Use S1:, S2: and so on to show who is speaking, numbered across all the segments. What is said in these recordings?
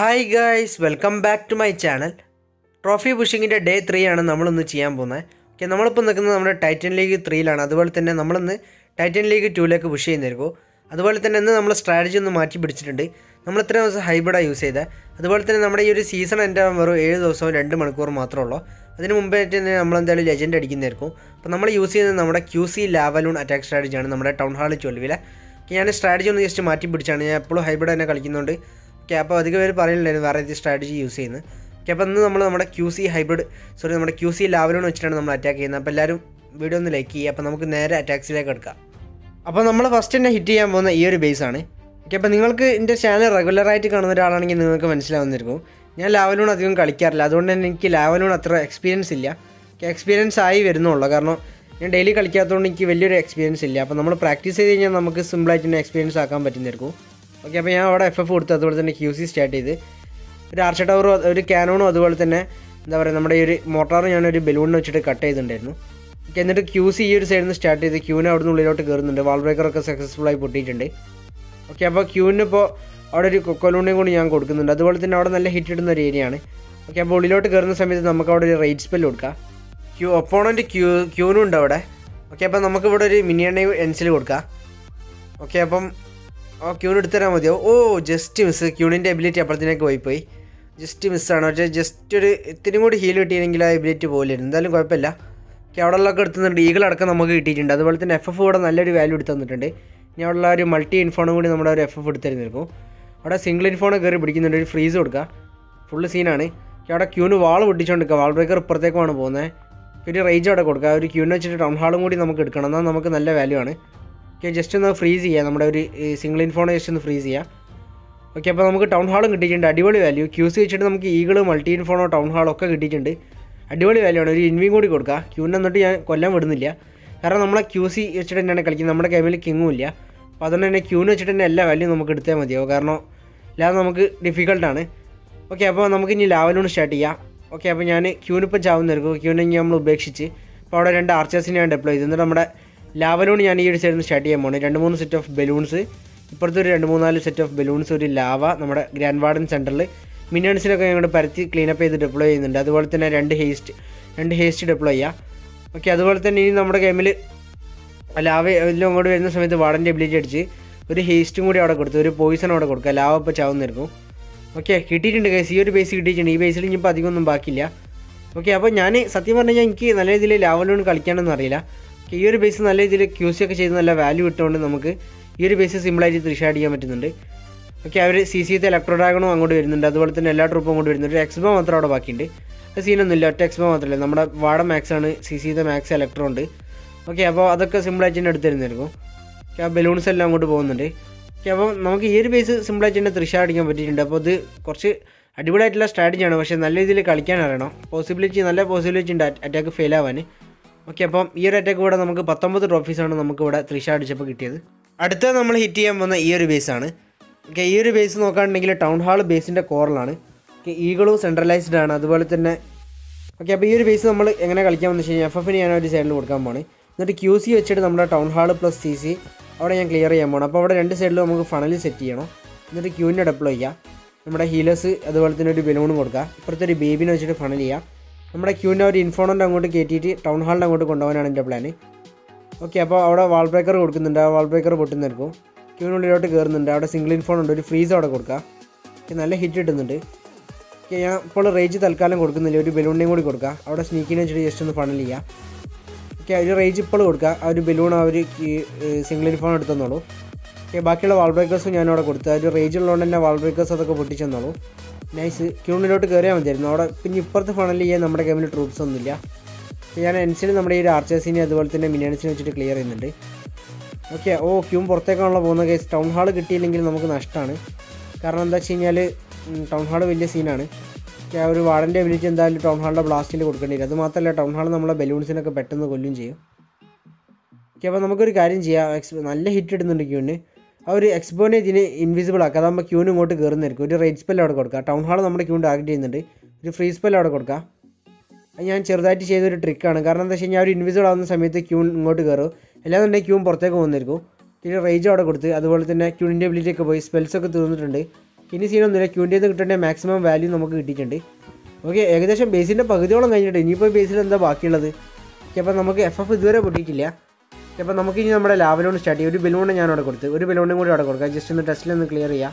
S1: Hi guys, welcome back to my channel. Trophy പുഷിങ്ങിൻ്റെ day 3 ആണ് നമ്മളിന്ന് ചെയ്യാൻ പോകുന്നത്. ഓക്കെ, നമ്മളിപ്പോൾ നിൽക്കുന്നത് നമ്മുടെ ടൈറ്റൻ ലീഗ് 3ലാണ്. അതുപോലെ തന്നെ നമ്മളിന്ന് ടൈറ്റൻ ലീഗ് 2ലേക്ക് പുഷ് ചെയ്യുന്നതായിരിക്കും. അതുപോലെ തന്നെ ഇന്ന് നമ്മൾ സ്ട്രാറ്റജി ഒന്ന് മാറ്റി പിടിച്ചിട്ടുണ്ട്. നമ്മൾ ഇത്രയും ദിവസം ഹൈബ്രിഡാണ് യൂസ് ചെയ്തത്. അതുപോലെ തന്നെ നമ്മുടെ ഈ ഒരു സീസൺ എൻ്റെ വെറും 7 ദിവസവും 2 മണിക്കൂർ മാത്രമേ ഉള്ളൂ. അതിന് മുമ്പായിട്ട് തന്നെ നമ്മളെന്തായാലും ലെജൻഡ് അടിക്കുന്നതായിരിക്കും. അപ്പോൾ നമ്മൾ യൂസ് ചെയ്യുന്നത് നമ്മുടെ QC ലാവലൂൺ അറ്റാക്ക് സ്ട്രാറ്റജിയാണ് നമ്മുടെ ടൗൺ ഹാൾ 12. ഞാൻ സ്ട്രാറ്റജി ഒന്ന് ജസ്റ്റ് മാറ്റി പിടിച്ചാണ്. ഞാൻ എപ്പോഴും ഹൈബ്രിഡ് തന്നെ കളിക്കുന്നുണ്ട്. ഓക്കെ, അപ്പോൾ അധികം പേര് പറയുന്നില്ലായിരുന്നു വേറെ ഏത് സ്ട്രാറ്റജി യൂസ് ചെയ്യുന്നത്. ഓക്കെ, അപ്പോൾ ഇന്ന് നമ്മുടെ നമ്മുടെ QC ലാവലൂൺ വെച്ചിട്ടാണ് നമ്മൾ അറ്റാക്ക് ചെയ്യുന്നത്. അപ്പോൾ എല്ലാവരും വീഡിയോ ഒന്ന് ലൈക്ക് ചെയ്യുക. അപ്പോൾ നമുക്ക് നേരെ അറ്റാക്സിലേക്ക് എടുക്കാം. അപ്പോൾ നമ്മൾ ഫസ്റ്റ് തന്നെ ഹിറ്റ് ചെയ്യാൻ പോകുന്ന ഈ ഒരു ബേസാണ്. ഓക്കെ, അപ്പോൾ നിങ്ങൾക്ക് എൻ്റെ ചാനൽ റെഗുലറായിട്ട് കാണുന്ന ഒരാളാണെങ്കിൽ നിങ്ങൾക്ക് മനസ്സിലാവുന്നിരിക്കും. ഞാൻ ലാവലൂൺ അധികം കളിക്കാറില്ല, അതുകൊണ്ട് തന്നെ എനിക്ക് ലാവലൂൺ അത്ര എക്സ്പീരിയൻസ് ഇല്ല. എക്സ്പീരിയൻസ് ആയി വരുന്നുള്ളൂ, കാരണം ഞാൻ ഡെയിലി കളിക്കാത്തതുകൊണ്ട് എനിക്ക് വലിയൊരു എക്സ്പീരിയൻസ് ഇല്ല. അപ്പോൾ നമ്മൾ പ്രാക്ടീസ് ചെയ്ത് കഴിഞ്ഞാൽ നമുക്ക് സിമ്പിളായിട്ട് തന്നെ എക്സ്പീരിയൻസ് ആക്കാൻ പറ്റുന്നതായിരിക്കും. ഓക്കെ, അപ്പോൾ ഞാൻ അവിടെ FF കൊടുത്തു. അതുപോലെ തന്നെ QC സ്റ്റാർട്ട് ചെയ്ത് ഒരു ആർച്ച് ടവറും ഒരു ക്യാനോണും അതുപോലെ തന്നെ എന്താ പറയുക നമ്മുടെ ഈ ഒരു മോട്ടാറും ഞാനൊരു ബലൂണിന് വെച്ചിട്ട് കട്ട് ചെയ്തിട്ടുണ്ടായിരുന്നു. ഓക്കെ, എന്നിട്ട് QC ഈ ഒരു സൈഡിൽ നിന്ന് സ്റ്റാർട്ട് ചെയ്ത് ക്യൂവിനെ അവിടെ നിന്ന് ഉള്ളിലോട്ട് കയറുന്നുണ്ട്. വാൾ ബ്രേക്കറൊക്കെ സക്സസ്ഫുള്ളായി പൊട്ടിയിട്ടുണ്ട്. ഓക്കെ, അപ്പോൾ ക്യൂവിന് ഇപ്പോൾ അവിടെ ഒരു കൊക്കോലൂണിയും കൂടി ഞാൻ കൊടുക്കുന്നുണ്ട്. അതുപോലെ തന്നെ അവിടെ നല്ല ഹിറ്റ് ഇടുന്ന ഒരു ഏരിയയാണ്. ഓക്കെ, അപ്പോൾ ഉള്ളിലോട്ട് കയറുന്ന സമയത്ത് നമുക്ക് അവിടെ ഒരു റേറ്റ് സ്പെല്ല് കൊടുക്കാം. ഒപ്പോണൻറ്റ് ക്യൂനും ഉണ്ട് അവിടെ. ഓക്കെ, അപ്പോൾ നമുക്കിവിടെ ഒരു മിനിയണ്ണ എൻസിൽ കൊടുക്കാം. ഓക്കെ, അപ്പം ക്യൂന് എടുത്തുതരാൻ മതിയോ? Oh, just miss. ക്യൂണിൻ്റെ എബിലിറ്റി അപ്പോഴത്തേക്ക് പോയി ജസ്റ്റ് മിസ്സാണ്. പക്ഷേ ജസ്റ്റ് ഒരു ഇത്തിരി കൂടി ഹീൽ കിട്ടിയെങ്കിൽ ആ എബിലിറ്റി പോലെയായിരുന്നു. എന്തായാലും കുഴപ്പമില്ല. ഓക്കെ, അവിടെ ഉള്ളതൊക്കെ എടുത്തുന്നുണ്ട്. ഈഗിളടക്കം നമുക്ക് കിട്ടിയിട്ടുണ്ട്. അതുപോലെ തന്നെ FF കൂടെ നല്ലൊരു വാല്യൂ എടുത്ത് തന്നിട്ടുണ്ട്. ഇനി അവിടെ ഉള്ള ഒരു മൾട്ടി ഇൻഫോണും കൂടി നമ്മുടെ ഒരു FF എടുത്തിരുന്നിരിക്കും. അവിടെ സിംഗിൾ ഇൻഫോണ് കയറി പിടിക്കുന്നുണ്ട്. ഒരു ഫ്രീസ് കൊടുക്കുക. ഫുള്ള് സീനാണ്. അവിടെ ക്യൂന് വാൾ പൊട്ടിച്ചുകൊണ്ടിരിക്കുക. വാൾ ബ്രേക്കർ ഇപ്പുറത്തേക്കുമാണ് പോകുന്നത്. ഒരു റേജ് അവിടെ കൊടുക്കുക. ഒരു ക്യൂനെ വെച്ചിട്ട് ടൗൺ ഹാളും കൂടി നമുക്ക് എടുക്കണം. എന്നാൽ നമുക്ക് നല്ല വാല്യൂ ആണ്. ഓക്കെ, ജസ്റ്റ് ഒന്ന് ഫ്രീസ് ചെയ്യുക. നമ്മുടെ ഒരു സിംഗിൾ ഇൻഫോണെ ജസ്റ്റ് ഒന്ന് ഫ്രീസ് ചെയ്യുക. ഓക്കെ, അപ്പോൾ നമുക്ക് ടൗൺ ഹാളും കിട്ടിയിട്ടുണ്ട്. അടിപൊളി വാല്യൂ. QC വെച്ചിട്ട് നമുക്ക് ഈഗിൾ, മൾട്ടി ഇൻഫോണോ, ടൗൺ ഹാളോ ഒക്കെ കിട്ടിയിട്ടുണ്ട്. അടിപൊളി വാല്യൂ ആണ്. ഒരു ഇൻവിയും കൂടി കൊടുക്കുക. ക്യൂനെ എന്നിട്ട് ഞാൻ കൊല്ലാൻ വിടുന്നില്ല, കാരണം നമ്മളെ QC വെച്ചിട്ട് തന്നെയാണ് കളിക്കുന്നത്. നമ്മുടെ ഗെയിമിൽ കിങ്ങും ഇല്ല. അപ്പോൾ അതുകൊണ്ട് തന്നെ ക്യൂനെ വെച്ചിട്ട് തന്നെ എല്ലാ വാല്യൂ നമുക്ക് എടുത്താൽ മതിയാവും, കാരണം അല്ലാതെ നമുക്ക് ഡിഫിക്കൽട്ടാണ്. ഓക്കെ, അപ്പോൾ നമുക്ക് ഇനി ലാവലൂൺ സ്റ്റാർട്ട് ചെയ്യാം. ഓക്കെ, അപ്പോൾ ഞാൻ ക്യൂനിപ്പം ചാവുന്നതായിരിക്കും. ക്യൂനെ ഇനി നമ്മൾ ഉപേക്ഷിച്ച് അപ്പോൾ അവിടെ 2 ആർച്ചേഴ്സിനെ ഞാൻ ഡെപ്ലോയ് ചെയ്തു. എന്നിട്ട് നമ്മുടെ ലാവലൂൺ ഞാൻ ഈ ഒരു സൈഡിൽ നിന്ന് സ്റ്റാർട്ട് ചെയ്യാൻ പോകുന്നത്. 2-3 സെറ്റ് ഓഫ് ബലൂൺസ്, ഇപ്പുറത്തെ ഒരു 2-3-4 സെറ്റ് ഓഫ് ബലൂൺസ്, ഒരു ലാവ നമ്മുടെ ഗ്രാൻഡ് വാർഡൻ സെൻറ്ററിൽ മിനിയൻസിനൊക്കെ ഞങ്ങൾ പരത്തി ക്ലീനപ്പ് ചെയ്ത് ഡെപ്ലോയ് ചെയ്യുന്നുണ്ട്. അതുപോലെ തന്നെ 2 ഹേസ്റ്റ് ഡെപ്ലോയ് ചെയ്യുക. ഓക്കെ, അതുപോലെ തന്നെ ഇനി നമ്മുടെ ഗെയിമിൽ ലാവ എല്ലാം അങ്ങോട്ട് വരുന്ന സമയത്ത് വാർഡൻ്റെ എബിലിറ്റി അടിച്ച് ഒരു ഹേസ്റ്റും കൂടി അവിടെ കൊടുത്തു, ഒരു പോയിസൺ അവിടെ കൊടുക്കുക. ലാവ ഇപ്പോൾ ചാവുന്നിരിക്കും. ഓക്കെ, കിട്ടിയിട്ടുണ്ട് ഗൈസ്. ഈ ഒരു ബേസ് കിട്ടിയിട്ടുണ്ട്. ഈ ബേസിൽ ഇനിയിപ്പോൾ അധികമൊന്നും ബാക്കിയില്ല. ഓക്കെ, അപ്പോൾ ഞാൻ സത്യം പറഞ്ഞു കഴിഞ്ഞാൽ എനിക്ക് നല്ല രീതിയിൽ ലാവലൂൺ കളിക്കാനൊന്നും അറിയില്ല. ഈ ഒരു ബേസ് നല്ല രീതിയിൽ QC ഒക്കെ ചെയ്ത് നല്ല വാല്യൂ ഇട്ടുകൊണ്ട് നമുക്ക് ഈ ഒരു ബേസ് സിമ്പിളായിട്ട് ത്രിഷാഡ് ചെയ്യാൻ പറ്റുന്നുണ്ട്. ഓക്കെ, അവർ CCത്തെ ഇലക്ട്രോ ഡ്രാഗണും അങ്ങോട്ട് വരുന്നുണ്ട്. അതുപോലെ തന്നെ എല്ലാ ട്രൂപ്പും അങ്ങോട്ട് വരുന്നുണ്ട്. ഒരു എക്സ്ബോ മാത്രം അവിടെ ബാക്കിയുണ്ട്. അത് സീനൊന്നുമില്ല, ഒറ്റ എക്സ്ബോ മാത്രമല്ല. നമ്മുടെ വാർഡൻ മാക്സാണ്, CCത്തെ മാക്സ് ഇലക്ട്രോ ഉണ്ട്. ഓക്കെ, അപ്പോൾ അതൊക്കെ സിമ്പിളായിട്ട് തന്നെ എടുത്തിരുന്നായിരിക്കും. ഓക്കെ, ആ ബലൂൺസ് എല്ലാം അങ്ങോട്ട് പോകുന്നുണ്ട്. ഓക്കെ, അപ്പോൾ നമുക്ക് ഈ ഒരു ബേസ് സിമ്പിളായിട്ട് തന്നെ ത്രിഷാഡ് അടിക്കാൻ പറ്റിയിട്ടുണ്ട്. അപ്പോൾ ഇത് കുറച്ച് അടിപൊളിയായിട്ടുള്ള സ്ട്രാറ്റജിയാണ്, പക്ഷേ നല്ല രീതിയിൽ കളിക്കാൻ അറിയണം. നല്ല പോസിബിലിറ്റി ഉണ്ട് അറ്റാക്ക് ഫെയിൽ ആവാൻ. ഓക്കെ, അപ്പം ഈ ഒരു അറ്റാക്ക് കൂടെ നമുക്ക് 19 ട്രോഫീസാണ് നമുക്കിവിടെ ത്രിഷാഡ് അടിച്ചപ്പോൾ കിട്ടിയത്. അടുത്ത നമ്മൾ ഹിറ്റ് ചെയ്യാൻ പോകുന്ന ഈ ഒരു ബേസാണ്. ഓക്കെ, ഈ ഒരു ബേസ് നോക്കുകയാണെങ്കിൽ ടൗൺ ഹാൾ ബേസിൻ്റെ കോറിലാണ്. ഓക്കെ, ഈഗിളും സെൻട്രലൈസ്ഡ് ആണ്. അതുപോലെ തന്നെ ഓക്കെ, അപ്പോൾ ഈ ഒരു ബേസ് നമ്മൾ എങ്ങനെ കളിക്കാമെന്ന് വെച്ച് കഴിഞ്ഞാൽ FFന് ഞാൻ ഒരു സൈഡിൽ കൊടുക്കാൻ പോകണം. എന്നിട്ട് QC വെച്ചിട്ട് നമ്മുടെ ടൗൺ ഹാൾ പ്ലസ് CC അവിടെ ഞാൻ ക്ലിയർ ചെയ്യാൻ പോകണം. അപ്പോൾ അവിടെ 2 സൈഡിലും നമുക്ക് ഫണൽ സെറ്റ് ചെയ്യണം. എന്നിട്ട് ക്യൂവിനെ ഡെപ്ലോയ് ചെയ്യുക. നമ്മുടെ ഹീലേഴ്സ് അതുപോലെ തന്നെ ഒരു ബലൂണും കൊടുക്കുക. ഇപ്പുറത്തെ ഒരു ബേബിനെ വെച്ചിട്ട് ഫണൽ ചെയ്യുക. നമ്മുടെ ക്യൂവിൻ്റെ ഒരു ഇൻഫോണൻ്റ് അങ്ങോട്ട് കയറ്റിയിട്ട് ടൗൺ ഹാളിൻ്റെ അങ്ങോട്ട് കൊണ്ടുപോകാനാണ് എൻ്റെ പ്ലാൻ. ഓക്കെ, അപ്പോൾ അവിടെ വാൾ ബ്രേക്കർ കൊടുക്കുന്നുണ്ട്. ആ വാൾ ബ്രേക്കർ പൊട്ടുന്നതായിരിക്കും. ക്യൂവിനുള്ളിലോട്ട് കയറുന്നുണ്ട്. അവിടെ സിംഗിൾ ഇൻഫോൺ ഉണ്ട്, ഒരു ഫ്രീസ് അവിടെ കൊടുക്കുക. ഓക്കെ, നല്ല ഹിറ്റ് കിട്ടുന്നുണ്ട്. ഓക്കെ, ഞാൻ ഇപ്പോൾ റേജ് തൽക്കാലം കൊടുക്കുന്നില്ല, ഒരു ബലൂണിനെയും കൂടി കൊടുക്കുക. അവിടെ സ്നീക്കിനെ വെച്ചിട്ട് ജസ്റ്റ് ഒന്ന് ഫണൽ ചെയ്യുക. ഓക്കെ, ഒരു റേജ് ഇപ്പോൾ കൊടുക്കുക. ആ ഒരു ബലൂൺ ആ ഒരു സിംഗിൾ ഇൻഫോൺ എടുത്തെന്നോളൂ. ഓക്കെ, ബാക്കിയുള്ള വാൾ ബ്രേക്കേഴ്സും ഞാനവിടെ കൊടുത്തു. ആ ഒരു റേജ് ഉള്ളതുകൊണ്ട് തന്നെ വാൾ ബ്രേക്കേഴ്സ് അതൊക്കെ പൊട്ടിച്ചെന്നോളൂ. നൈസ്. ക്യൂണിലോട്ട് കയറിയാൽ മതിയായിരുന്നു. അവിടെ പിന്നെ ഇപ്പുറത്ത് ഫണൽ ചെയ്യാൻ നമ്മുടെ ഗെയിമിൽ ട്രൂപ്സ് ഒന്നുമില്ല. ഞാൻ എൻസിന് നമ്മുടെ ഈ ഒരു ആർച്ചേഴ്സിനെ അതുപോലെ തന്നെ മിനിയൻസിനെ വെച്ചിട്ട് ക്ലിയർ ചെയ്യുന്നുണ്ട്. ഓക്കെ, ക്യൂം പുറത്തേക്കാണല്ലോ പോകുന്ന കേസ്. ടൗൺ ഹാൾ കിട്ടിയില്ലെങ്കിൽ നമുക്ക് നഷ്ടമാണ്, കാരണം എന്താ വെച്ച് കഴിഞ്ഞാൽ ടൗൺ ഹാൾ വലിയ സീനാണ്. ഓക്കെ, ആ ഒരു വാർഡൻ്റെ എബിലിറ്റി എന്തായാലും ടൗൺ ഹാളിൻ്റെ ബ്ലാസ്റ്റിൽ കൊടുക്കേണ്ടി വരും. അത് മാത്രമല്ല ടൗൺ ഹാൾ നമ്മളെ ബലൂൺസിനൊക്കെ പെട്ടെന്ന് കൊല്ലും ചെയ്യും. ഓക്കെ, അപ്പോൾ നമുക്കൊരു കാര്യം ചെയ്യാം. നല്ല ഹിറ്റ് ഇടുന്നുണ്ട് ക്യൂവിന്. ആ ഒരു എക്സ്ബോനെ ഇതിന് ഇൻവിസിബിൾ ആക്കുക. അതാകുമ്പോൾ ക്യൂന് ഇങ്ങോട്ട് കയറുന്നതായിരിക്കും. ഒരു റേറ്റ് സ്പെല്ല് അവിടെ കൊടുക്കുക. ടൗൺ ഹാൾ നമ്മുടെ ക്യൂൺ ടാർഗറ്റ് ചെയ്യുന്നുണ്ട്. ഒരു ഫ്രീ സ്പെല്ല് അവിടെ കൊടുക്കുക. അത് ഞാൻ ചെറുതായിട്ട് ചെയ്തൊരു ട്രിക്കാണ്, കാരണം എന്താ വെച്ച് കഴിഞ്ഞാൽ ഒരു ഇൻവിസിബിൾ ആവുന്ന സമയത്ത് ക്യൂൺ ഇങ്ങോട്ട് കയറും. അല്ലാന്നുണ്ടെങ്കിൽ ക്യൂൺ പുറത്തേക്ക് പോകുന്നതായിരിക്കും. പിന്നെ റേജ് അവിടെ കൊടുത്ത് അതുപോലെ തന്നെ ക്യൂണിൻ്റെ എബിലിറ്റി ഒക്കെ പോയി സ്പെൽസൊക്കെ തീർന്നിട്ടുണ്ട്. ഇനി സീനൊന്നുമില്ല. ക്യൂൻ്റെ നിന്ന് കിട്ടേണ്ട മാക്സിമം വാല്യൂ നമുക്ക് കിട്ടിയിട്ടുണ്ട്. ഓക്കെ, ഏകദേശം ബേസിൻ്റെ പകുതിയോളം കഴിഞ്ഞിട്ട് ഇനിയിപ്പോൾ ബേസിൽ എന്താ ബാക്കിയുള്ളത്? ഓക്കെ, അപ്പോൾ നമുക്ക് FF ഇതുവരെ പൊട്ടിയിട്ടില്ല. അപ്പോൾ നമുക്ക് ഇനി നമ്മുടെ ലാവലോൺ സ്റ്റാർട്ട് ചെയ്യാം. ഒരു ബലൂണ് ഞാൻ അവിടെ കൊടുത്ത്, ഒരു ബലൂണും കൂടി അവിടെ കൊടുക്കാം. ജസ്റ്റ് ഒന്ന് ടെസ്റ്റിലൊന്ന് ക്ലിയർ ചെയ്യാം.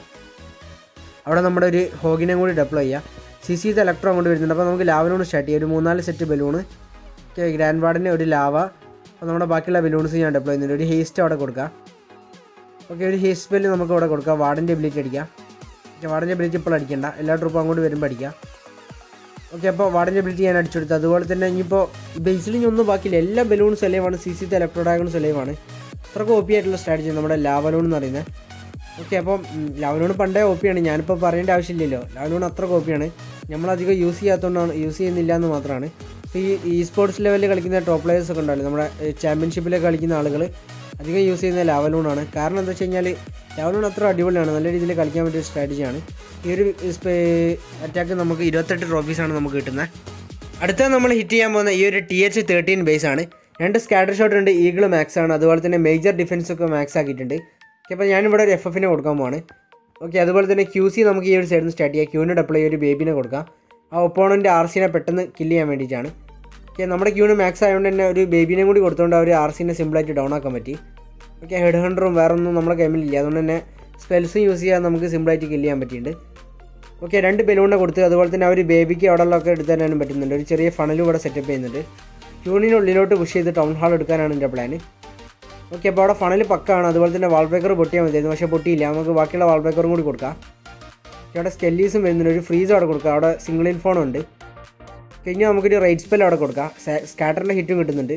S1: അവിടെ നമ്മുടെ ഒരു ഹോഗിനെയും കൂടി ഡെപ്ലോയ് ചെയ്യാം. CC ഇലക്ട്രോ കൊണ്ട് വരുന്നുണ്ട്. അപ്പോൾ നമുക്ക് ലാവലോൺ സ്റ്റാർട്ട് ചെയ്യാം. ഒരു 3-4 സെറ്റ് ബലൂണ്. ഓക്കെ, ഗ്രാൻഡ് വാർഡിന് ഒരു ലാവ. അപ്പോൾ നമ്മുടെ ബാക്കിയുള്ള ബലൂൺസ് ഞാൻ ഡെപ്ലോയ് ചെയ്യുന്നുണ്ട്. ഒരു ഹേസ്റ്റ് അവിടെ കൊടുക്കാം. ഓക്കെ, ഒരു ഹേസ്റ്റ് സ്പെല്ല് നമുക്ക് അവിടെ കൊടുക്കാം. വാർഡിൻ്റെ എബിലിറ്റി അടിക്കാം. ഓക്കെ, വാർഡിൻ്റെ എബിലിറ്റി ഇപ്പോൾ അടിക്കേണ്ട, എല്ലാ ട്രൂപ്പും അങ്ങോട്ട് വരുമ്പോൾ അടിക്കാം. ഓക്കെ, അപ്പോൾ വാർഡിൻ്റെ എബിലിറ്റി ഞാൻ അടിച്ചെടുത്തു. അതുപോലെ തന്നെ ഇനിയിപ്പോൾ ബേസിൽ ഇനി ഒന്നും ബാക്കിയില്ല. എല്ലാ ബലൂൺസും സെലൈവാണ്. CC electro ഡ്രാഗണും സെലൈവാണ്. അത്ര OP ആയിട്ടുള്ള സ്ട്രാറ്റജി നമ്മുടെ ലാവലോൺ എന്ന് പറയുന്നത്. ഓക്കെ, അപ്പം ലാവലോൺ പണ്ടേ OP ആണ്. ഞാനിപ്പോൾ പറയേണ്ട ആവശ്യമില്ലല്ലോ. ലാവലോൺ അത്ര OP ആണ്. നമ്മളധികം യൂസ് ചെയ്യുന്നില്ല എന്ന് മാത്രമാണ്. ഇപ്പോൾ ഈ സ്പോർട്സ് ലെവലിൽ കളിക്കുന്ന ടോപ്പ് പ്ലേയേഴ്സ് ഒക്കെ ഉണ്ടാവില്ല, നമ്മുടെ ചാമ്പ്യൻഷിപ്പിലൊക്കെ കളിക്കുന്ന ആളുകൾ അധികം യൂസ് ചെയ്യുന്ന ലാവലോണാണ്. കാരണം എന്താ വെച്ച് കഴിഞ്ഞാൽ ലാവലോൺ അത്ര അടിപൊളിയാണ്, നല്ല രീതിയിൽ കളിക്കാൻ പറ്റിയ സ്ട്രാറ്റജിയാണ്. ഈ ഒരു അറ്റാക്ക് നമുക്ക് 28 ട്രോഫീസാണ് നമുക്ക് കിട്ടുന്നത്. അടുത്ത നമ്മൾ ഹിറ്റ് ചെയ്യാൻ പോകുന്ന ഈ ഒരു TH13 ബേസ് ആണ്. 2 സ്കാറ്റർ ഷോട്ട് ഉണ്ട്, ഈഗിൾ മാക്സ് ആണ്. അതുപോലെ തന്നെ മേജർ ഡിഫൻസൊക്കെ മാക്സ് ആക്കിയിട്ടുണ്ട്. ഓക്കെ, അപ്പോൾ ഞാനിവിടെ ഒരു FFനെ കൊടുക്കാൻ പോവാണ്. ഓക്കെ, അതുപോലെ തന്നെ QC നമുക്ക് ഈ ഒരു സൈഡിൽ നിന്ന് സ്റ്റാർട്ട് ചെയ്യാം. ക്യൂവിന് ഡെപ്ലോയ് ഒരു ബേബിനെ കൊടുക്കാം. ആ ഒപ്പോണൻ്റെ RCനെ പെട്ടെന്ന് കില്ല് ചെയ്യാൻ വേണ്ടിയിട്ടാണ്. ഓക്കെ, നമ്മുടെ ക്യൂവിന് മാക്സ് ആയതുകൊണ്ട് തന്നെ ഒരു ബേബിനെയും കൂടി കൊടുത്തുകൊണ്ട് ആ ഒരു RCനെ സിമ്പിളായിട്ട് ഡൗൺ ആക്കാൻ പറ്റി. ഓക്കെ, ഹെഡ് ഹണ്ടറും വേറെ ഒന്നും നമ്മുടെ കൈമിലില്ല, അതുകൊണ്ട് തന്നെ സ്പെൽസും യൂസ് ചെയ്യാൻ നമുക്ക് സിമ്പിളായിട്ട് കില്ല് ചെയ്യാൻ പറ്റിയിട്ടുണ്ട്. ഓക്കെ, 2 ബലൂണിനെ കൊടുത്ത് അതുപോലെ തന്നെ ആ ഒരു ബേബിക്ക് അവിടെയുള്ളതൊക്കെ എടുത്തു തരാനും പറ്റുന്നുണ്ട്. ഒരു ചെറിയ ഫണലും ഇവിടെ സെറ്റപ്പ് ചെയ്യുന്നുണ്ട്. ക്യൂണിനുള്ളിലോട്ട് പുഷ് ചെയ്ത് ടൗൺ ഹാൾ എടുക്കാനാണ് എൻ്റെ പ്ലാൻ. ഓക്കെ, അപ്പോൾ അവിടെ ഫണൽ പക്കാണ്. അതുപോലെ തന്നെ വാൾബ്രേക്കർ പൊട്ടിയാൽ മതിയായിരുന്നു, പക്ഷേ പൊട്ടിയില്ല. നമുക്ക് ബാക്കിയുള്ള വാൾബ്രേക്കറും കൂടി കൊടുക്കാം. അവിടെ സ്കെല്ലീസും വരുന്നുണ്ട്, ഒരു ഫ്രീസും അവിടെ കൊടുക്കാം. അവിടെ സിംഗിൾ ഇൻഫോണും ഉണ്ട്. കഴിഞ്ഞാൽ നമുക്കൊരു റൈറ്റ് സ്പെൽ അവിടെ കൊടുക്കാം. സ്കാറ്ററിൻ്റെ ഹിറ്റും കിട്ടുന്നുണ്ട്.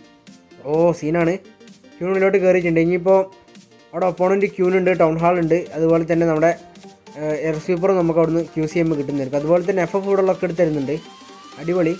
S1: ഓ സീനാണ്. ക്യൂണിലോട്ട് കയറിയിട്ടുണ്ട്. ഇനിയിപ്പോൾ അവിടെ ഒപ്പോണൻറ്റ് ക്യൂനുണ്ട്, ടൗൺ ഹാൾ ഉണ്ട്. അതുപോലെ തന്നെ നമ്മുടെ എയർ സ്വീപ്പറും നമുക്ക് അവിടുന്ന് QCM കിട്ടുന്നതായിരിക്കും. അതുപോലെ തന്നെ FF ഇവിടെയുള്ളൊക്കെ എടുത്ത് തരുന്നുണ്ട്. അടിപൊളി.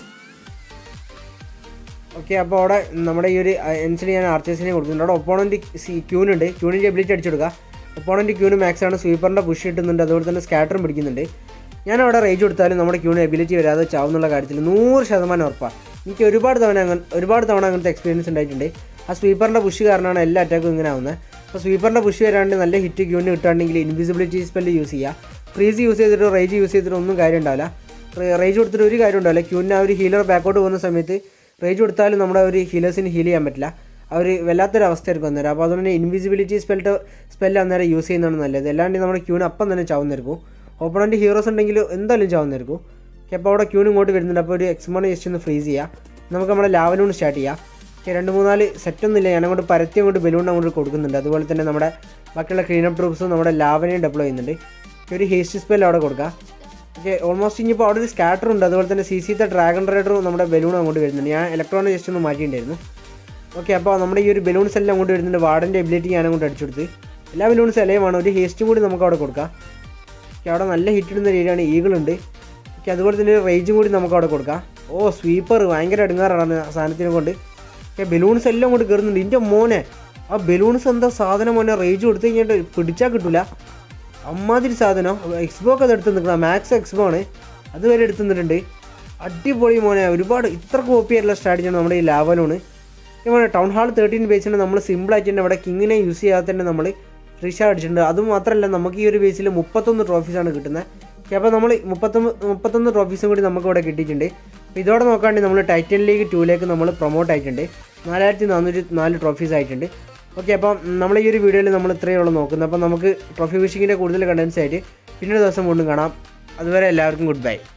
S1: ഓക്കെ, അപ്പോൾ അവിടെ നമ്മുടെ ഈ ഒരു എൻസിന് ഞാൻ ആർച്ചേഴ്സിനെ കൊടുക്കുന്നുണ്ട്. അവിടെ ഒപ്പോണൻറ്റ് ക്യൂനുണ്ട്, ക്യൂണിൻ്റെ എബിലിറ്റി അടിച്ചെടുക്കുക. ഒപ്പോണൻറ്റ് ക്യൂന് മാക്സ് ആണ്, സ്വീപ്പറിൻ്റെ പുഷ് കിട്ടുന്നുണ്ട്. അതുപോലെ തന്നെ സ്കാറ്ററും പിടിക്കുന്നുണ്ട്. ഞാൻ അവിടെ റേജ് കൊടുത്താലും നമ്മുടെ ക്യൂന് എബിലിറ്റി വരാതെ ചാവുന്നുള്ള കാര്യത്തിൽ 100% ഉറപ്പാണ്. എനിക്ക് ഒരുപാട് തവണ അങ്ങനത്തെ എക്സ്പീരിയൻസ് ഉണ്ടായിട്ടുണ്ട്. ആ സ്വീപ്പറിൻ്റെ പുഷ് കാരണമാണ് എല്ലാ അറ്റാക്കും ഇങ്ങനെ ആവുന്നത്. അപ്പോൾ സ്വീപ്പറിൻ്റെ പുഷ് വരാണ്ട് നല്ല ഹിറ്റ് ക്യൂന് കിട്ടുകയാണെങ്കിൽ ഇൻവിസിബിലിറ്റി സ്പെല്ല് യൂസ് ചെയ്യുക. ഫ്രീസ് യൂസ് ചെയ്തിട്ടോ റേജ് യൂസ് ചെയ്തിട്ടോ ഒന്നും കാര്യം ഉണ്ടാവില്ല. റേജ് കൊടുത്തിട്ട് ഒരു കാര്യം ഉണ്ടാവില്ല. ക്യൂവിന് ആ ഒരു ഹീലർ ബാക്കോട്ട് പോകുന്ന സമയത്ത് റേജ് കൊടുത്താലും നമ്മുടെ ഒരു ഹീലേഴ്സിന് ഹീൽ ചെയ്യാൻ പറ്റില്ല. അവർ വല്ലാത്തൊരു അവസ്ഥയായിരിക്കും അന്നേരം. അപ്പോൾ അതുകൊണ്ട് തന്നെ ഇൻവിസിബിലിറ്റി സ്പെല്ല് അന്നേരം യൂസ് ചെയ്യുന്നതാണ് നല്ലത്. അല്ലാണ്ട് നമ്മുടെ ക്യൂന് അപ്പം തന്നെ ചാവുന്നതായിരിക്കും. ഓപ്പണൻറ്റ് ഹീറോസ് ഉണ്ടെങ്കിൽ എന്തായാലും ചാവുന്നതായിരിക്കും. ഓക്കെ, അപ്പോൾ അവിടെ ക്യൂന് ഇങ്ങോട്ട് വരുന്നുണ്ട്. അപ്പോൾ ഒരു എക്സ്മോൺ ജസ്റ്റ് ഒന്ന് ഫ്രീസ് ചെയ്യാം. നമുക്ക് നമ്മുടെ ലാവലോൺ സ്റ്റാർട്ട് ചെയ്യാം. ഓക്കെ, 2-3-4 സെറ്റൊന്നുമില്ല, ഞാനങ്ങോട്ട് പരത്തി അങ്ങോട്ട് ബലൂൺ അങ്ങോട്ട് കൊടുക്കുന്നുണ്ട്. അതുപോലെ തന്നെ നമ്മുടെ ബാക്കിയുള്ള ക്ലീനപ്പ് ട്രൂപ്സും നമ്മുടെ ലാവനെയും ഡെപ്ലോയ് ചെയ്യുന്നുണ്ട്. ഒരു ഹേസ്റ്റ് സ്പെല്ല് അവിടെ കൊടുക്കുക. ഓക്കെ, ഓൾമോസ്റ്റ് ഇനിയിപ്പോൾ അവിടെ ഒരു സ്കാറ്റർ ഉണ്ട്. അതുപോലെ തന്നെ CC ഡ്രാഗൺ റൈഡറും നമ്മുടെ ബലൂൺ അങ്ങോട്ട് വരുന്നുണ്ട്. ഞാൻ ഇലക്ട്രോണിനെ ജസ്റ്റ് ഒന്ന് മാറ്റിയിട്ടുണ്ടായിരുന്നു. ഓക്കെ, അപ്പോൾ നമ്മുടെ ഈ ഒരു ബലൂൺസ് എല്ലാം അങ്ങോട്ട് വരുന്നുണ്ട്. വാർഡിൻ്റെ എബിലിറ്റി ഞാൻ അങ്ങോട്ട് അടിച്ചെടുത്ത് എല്ലാ ബലൂൺസ് എലയുമാണ്. ഒരു ഹേസ്റ്റും കൂടി നമുക്ക് അവിടെ കൊടുക്കാം. ഓക്കെ, അവിടെ നല്ല ഹിറ്റ് ഇടുന്ന രീതിയാണ്. ഈഗിളുണ്ട്. ഓക്കെ, അതുപോലെ തന്നെ റേജും കൂടി നമുക്ക് അവിടെ കൊടുക്കാം. ഓ സ്വീപ്പർ ഭയങ്കര അടുങ്ങാറാണ് ആ സാധനത്തിനെ കൊണ്ട്. ഓക്കെ, ബലൂൺസ് എല്ലാം കൊണ്ട് കയറുന്നുണ്ട്. എൻ്റെ മോനെ ആ ബലൂൺസ് എന്താ സാധനം മോനെ, റേജ് കൊടുത്തു കഴിഞ്ഞിട്ട് പിടിച്ചാൽ കിട്ടില്ല. അമ്മാതിരി സാധനം. എക്സ്ബോ ഒക്കെ അത് എടുത്ത് നിൽക്കണം, മാക്സ് എക്സ്ബോ ആണ്, അതുവരെ എടുത്ത് നിന്നിട്ടുണ്ട്. അടിപൊളി മോനെ, ഒരുപാട് ഇത്ര കോപ്പി ആയിട്ടുള്ള സ്ട്രാറ്റജിയാണ് നമ്മുടെ ഈ ലാവലോണ്. മോനെ ടൗൺ ഹാൾ 13 ബേസിന് നമ്മൾ സിമ്പിളായിട്ട് തന്നെ ഇവിടെ കിങ്ങിനെ യൂസ് ചെയ്യാതെ തന്നെ നമ്മൾ റീഷാ അടിച്ചിട്ടുണ്ട്. അതുമാത്രമല്ല നമുക്ക് ഈ ഒരു ബേസിൽ 31 ട്രോഫീസാണ് കിട്ടുന്നത്. അപ്പോൾ നമ്മൾ 31 ട്രോഫീസും കൂടി നമുക്ക് ഇവിടെ കിട്ടിയിട്ടുണ്ട്. അപ്പോൾ ഇതോടെ നോക്കുകയാണെങ്കിൽ നമ്മൾ ടൈറ്റൻ ലീഗ് 2ലേക്ക് നമ്മൾ പ്രൊമോട്ട് ആയിട്ടുണ്ട്. 4404 ട്രോഫീസ് ആയിട്ടുണ്ട്. ഓക്കെ, അപ്പം നമ്മൾ ഈ ഒരു വീഡിയോയിൽ നമ്മൾ ഇത്രയേ ഉള്ളൂ നോക്കുന്നത്. അപ്പോൾ നമുക്ക് ട്രോഫി വിഷിങ്ങിൻ്റെ കൂടുതൽ കണ്ടൻസ് ആയിട്ട് പിന്നൊരു ദിവസം കൊണ്ടും കാണാം. അതുവരെ എല്ലാവർക്കും ഗുഡ് ബൈ.